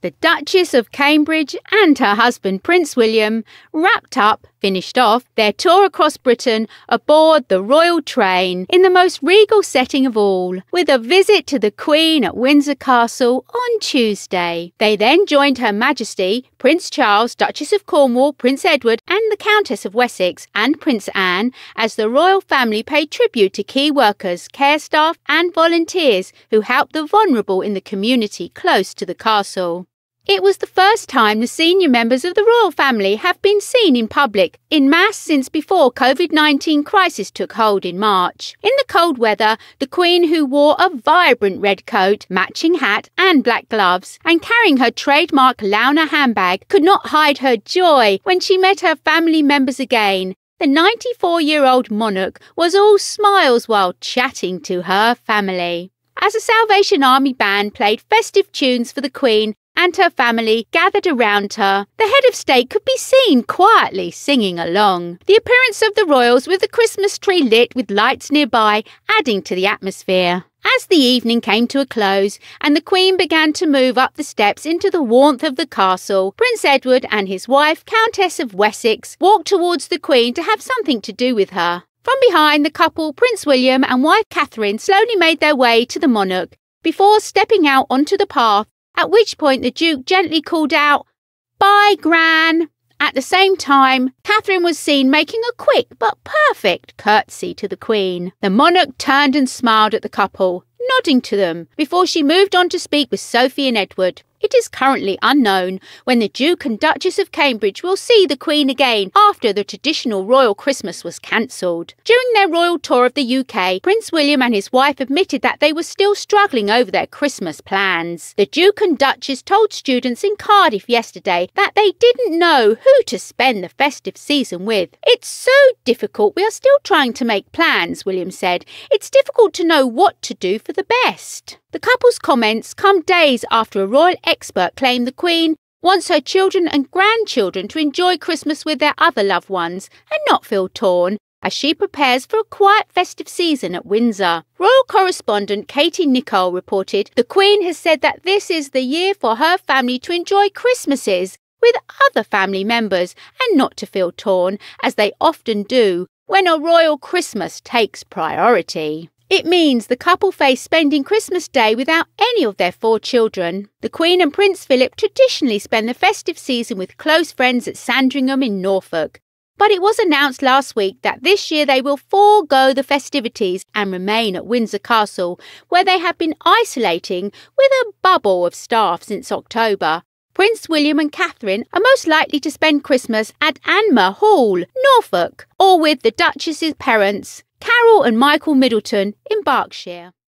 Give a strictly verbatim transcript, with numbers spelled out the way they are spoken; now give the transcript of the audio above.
The Duchess of Cambridge and her husband Prince William wrapped up, finished off, their tour across Britain aboard the royal train in the most regal setting of all, with a visit to the Queen at Windsor Castle on Tuesday. They then joined Her Majesty, Prince Charles, Duchess of Cornwall, Prince Edward and the Countess of Wessex and Prince Anne as the royal family paid tribute to key workers, care staff and volunteers who helped the vulnerable in the community close to the castle. It was the first time the senior members of the royal family have been seen in public en masse since before COVID nineteen crisis took hold in March. In the cold weather, the Queen, who wore a vibrant red coat, matching hat and black gloves, and carrying her trademark Launa handbag, could not hide her joy when she met her family members again. The ninety-four-year-old monarch was all smiles while chatting to her family. As a Salvation Army band played festive tunes for the Queen and her family gathered around her, the head of state could be seen quietly singing along. The appearance of the royals with the Christmas tree lit with lights nearby adding to the atmosphere. As the evening came to a close and the Queen began to move up the steps into the warmth of the castle, Prince Edward and his wife, Countess of Wessex, walked towards the Queen to have something to do with her. From behind the couple, Prince William and wife Catherine slowly made their way to the monarch before stepping out onto the path, at which point the Duke gently called out, "Bye, Gran." At the same time, Catherine was seen making a quick but perfect curtsy to the Queen. The monarch turned and smiled at the couple, nodding to them, before she moved on to speak with Sophie and Edward. It is currently unknown when the Duke and Duchess of Cambridge will see the Queen again after the traditional royal Christmas was cancelled. During their royal tour of the U K, Prince William and his wife admitted that they were still struggling over their Christmas plans. The Duke and Duchess told students in Cardiff yesterday that they didn't know who to spend the festive season with. "It's so difficult, we are still trying to make plans," William said. "It's difficult to know what to do for the best." The couple's comments come days after a royal expert claimed the Queen wants her children and grandchildren to enjoy Christmas with their other loved ones and not feel torn as she prepares for a quiet festive season at Windsor. Royal correspondent Katie Nicole reported the Queen has said that this is the year for her family to enjoy Christmases with other family members and not to feel torn, as they often do when a royal Christmas takes priority. It means the couple face spending Christmas Day without any of their four children. The Queen and Prince Philip traditionally spend the festive season with close friends at Sandringham in Norfolk. But it was announced last week that this year they will forego the festivities and remain at Windsor Castle, where they have been isolating with a bubble of staff since October. Prince William and Catherine are most likely to spend Christmas at Anmer Hall, Norfolk, or with the Duchess's parents, Carol and Michael Middleton, in Berkshire.